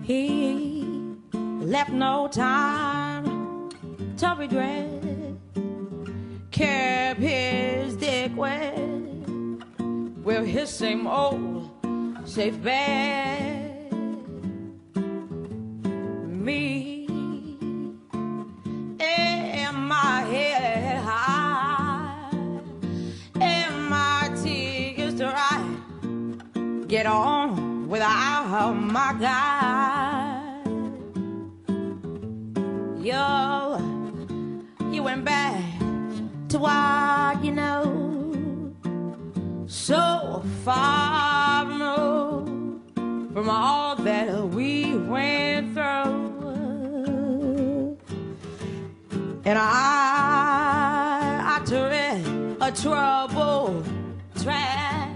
He left no time to regret, kept his dick wet with his same old safe bet. Me and my head high and my tears dry, get on without my guy. Yo, you went back to what you know, so far removed from all that we went through. And I tread a troubled track.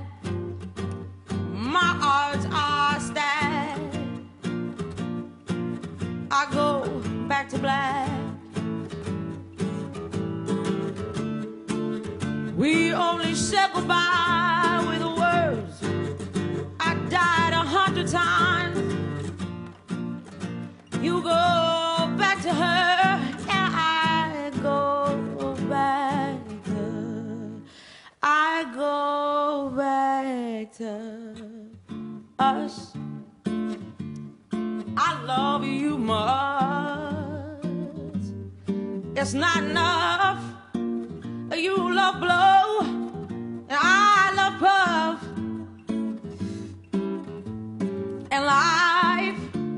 My odds are stacked. I go back to black. We only said goodbye with the words, I died 100 times. You go back to her, and I go back to her. I go back to us. I love you much. It's not enough. You love blow, and I love puff. And life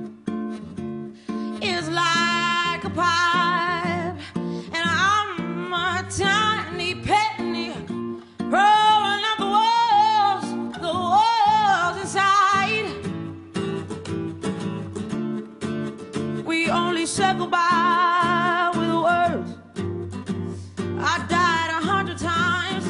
is like a pipe, and I'm a tiny penny rolling up the walls inside. We only said goodbye with words, I died 100 times.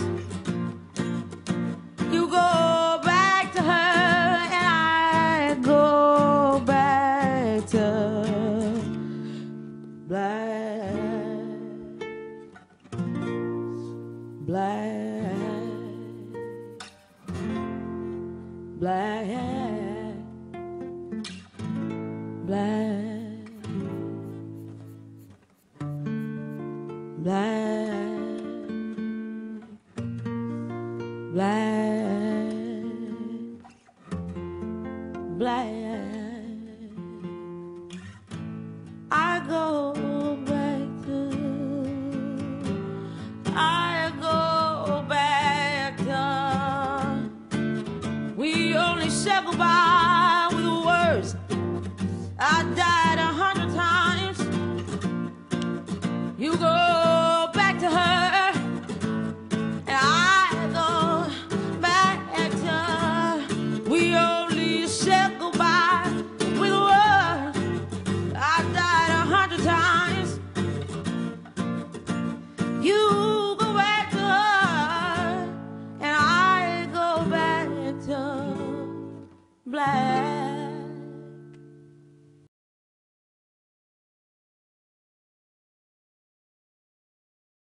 You go back to her, and I go back to black, black, black, black, black, black, black. I go back to, I go back to. We only said goodbye with words, I died 100 times. You go back to her, and I go back to her. We only said goodbye with words, I died 100 times. You go back to her, and I go back to black.